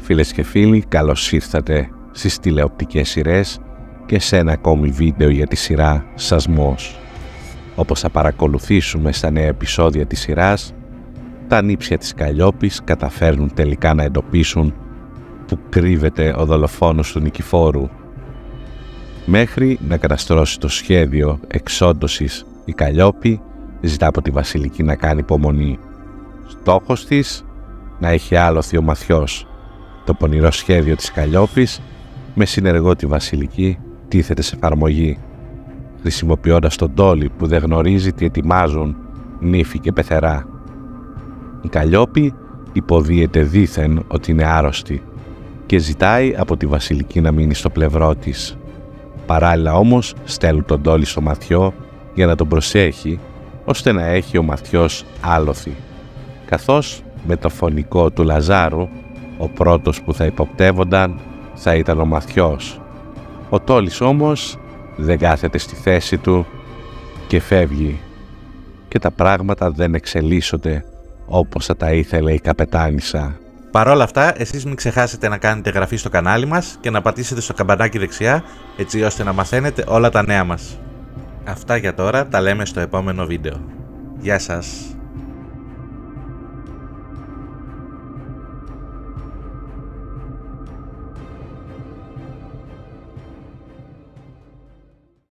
Φίλες και φίλοι, καλώς ήρθατε στις τηλεοπτικές σειρές και σε ένα ακόμη βίντεο για τη σειρά Σασμός. Όπως θα παρακολουθήσουμε στα νέα επεισόδια της σειράς, τα νύψια της Καλλιόπης καταφέρνουν τελικά να εντοπίσουν που κρύβεται ο δολοφόνος του Νικηφόρου. Μέχρι να καταστρώσει το σχέδιο εξόντωσης, η Καλλιόπη ζητά από τη Βασιλική να κάνει υπομονή. Στόχος της να έχει άλοθη ο Μαθιός. Το πονηρό σχέδιο της Καλλιόπης με συνεργό τη Βασιλική τίθεται σε εφαρμογή, χρησιμοποιώντας τον Τόλι που δεν γνωρίζει τι ετοιμάζουν νύφη και πεθερά. Η Καλλιόπη υποδίεται δήθεν ότι είναι άρρωστη και ζητάει από τη Βασιλική να μείνει στο πλευρό της. Παράλληλα όμως στέλνουν τον Τόλι στο Μαθιό για να τον προσέχει, ώστε να έχει ο Μαθιός άλοθη, καθώς με το φωνικό του Λαζάρου ο πρώτος που θα υποπτεύονταν θα ήταν ο Μαθιός. Ο Τόλις όμως δεν κάθεται στη θέση του και φεύγει και τα πράγματα δεν εξελίσσονται όπως θα τα ήθελε η καπετάνισσα. Παρ' όλα αυτά, εσείς μην ξεχάσετε να κάνετε εγγραφή στο κανάλι μας και να πατήσετε στο καμπανάκι δεξιά, έτσι ώστε να μαθαίνετε όλα τα νέα μας. Αυτά για τώρα, τα λέμε στο επόμενο βίντεο. Γεια σας!